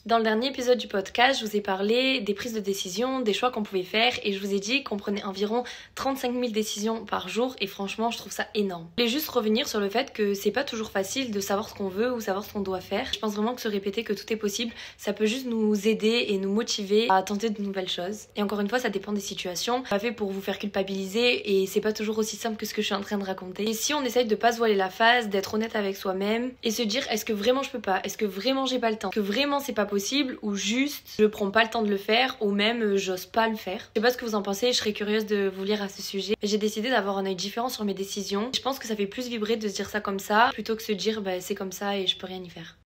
Dans le dernier épisode du podcast, je vous ai parlé des prises de décision, des choix qu'on pouvait faire et je vous ai dit qu'on prenait environ 35 000 décisions par jour et franchement je trouve ça énorme. Je voulais juste revenir sur le fait que c'est pas toujours facile de savoir ce qu'on veut ou savoir ce qu'on doit faire. Je pense vraiment que se répéter que tout est possible, ça peut juste nous aider et nous motiver à tenter de nouvelles choses. Et encore une fois, ça dépend des situations. Pas fait pour vous faire culpabiliser et c'est pas toujours aussi simple que ce que je suis en train de raconter. Et si on essaye de pas se voiler la face, d'être honnête avec soi-même et se dire est-ce que vraiment je peux pas, est-ce que vraiment j'ai pas le temps, que vraiment c'est pas possible ou juste je prends pas le temps de le faire ou même j'ose pas le faire. Je sais pas ce que vous en pensez, je serais curieuse de vous lire à ce sujet. J'ai décidé d'avoir un œil différent sur mes décisions. Je pense que ça fait plus vibrer de se dire ça comme ça plutôt que se dire bah c'est comme ça et je peux rien y faire.